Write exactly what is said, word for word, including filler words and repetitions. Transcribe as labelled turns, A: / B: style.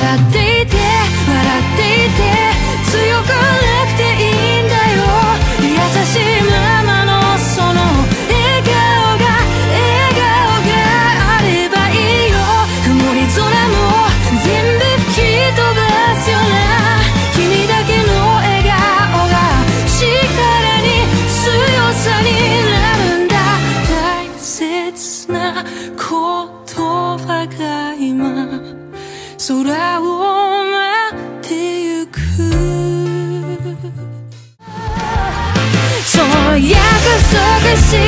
A: 笑っていて笑っていて強くなくていいんだよ。優しいままのその笑顔が笑顔があればいいよ。曇り空も全部吹き飛ばすような君だけの笑顔が力に強さになるんだ。大切な言葉が今空を舞ってゆく。そう約束し